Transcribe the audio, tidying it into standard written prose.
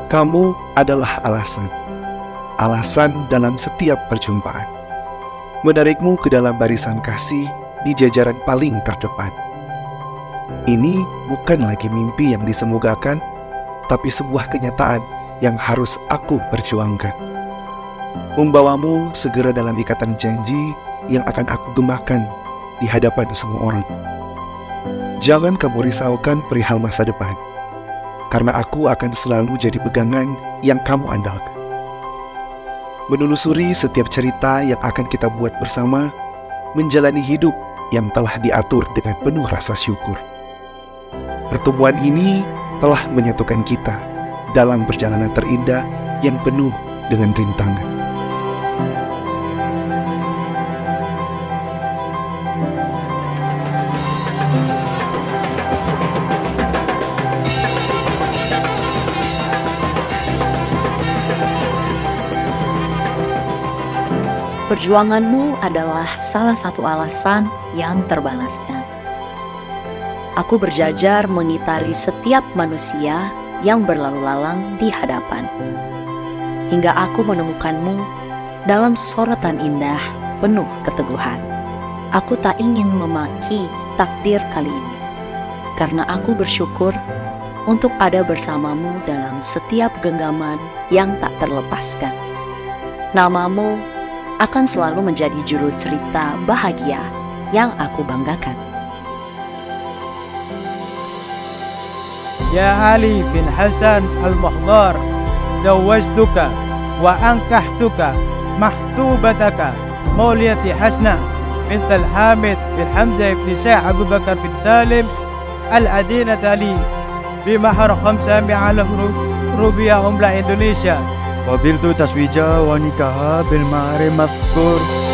Kamu adalah alasan dalam setiap perjumpaan. Menarikmu ke dalam barisan kasih di jajaran paling terdepan. Ini bukan lagi mimpi yang disemogakan, tapi sebuah kenyataan yang harus aku perjuangkan. Membawamu segera dalam ikatan janji yang akan aku gemakan di hadapan semua orang. Jangan kamu risaukan perihal masa depan, karena aku akan selalu jadi pegangan yang kamu andalkan. Menelusuri setiap cerita yang akan kita buat bersama, menjalani hidup yang telah diatur dengan penuh rasa syukur. Pertemuan ini telah menyatukan kita dalam perjalanan terindah yang penuh dengan rintangan. Perjuanganmu adalah salah satu alasan yang terbalaskan. Aku berjajar mengitari setiap manusia yang berlalu lalang di hadapan, hingga aku menemukanmu dalam sorotan indah penuh keteguhan. Aku tak ingin memaki takdir kali ini, karena aku bersyukur untuk ada bersamamu dalam setiap genggaman yang tak terlepaskan. Namamu akan selalu menjadi juru cerita bahagia yang aku banggakan. Ya Ali bin Hasan al-Muhdar, zawajtuka wa ankahtuka mahtubataka Mauliyati Hasna bint al-Hamid bin Hamzah bin Syekh Abu Bakar bin Salim al-Adinat Ali bimahar 500 rupiah umrah Indonesia. قبلت تزويجها ونكاحها بالمهر المذكور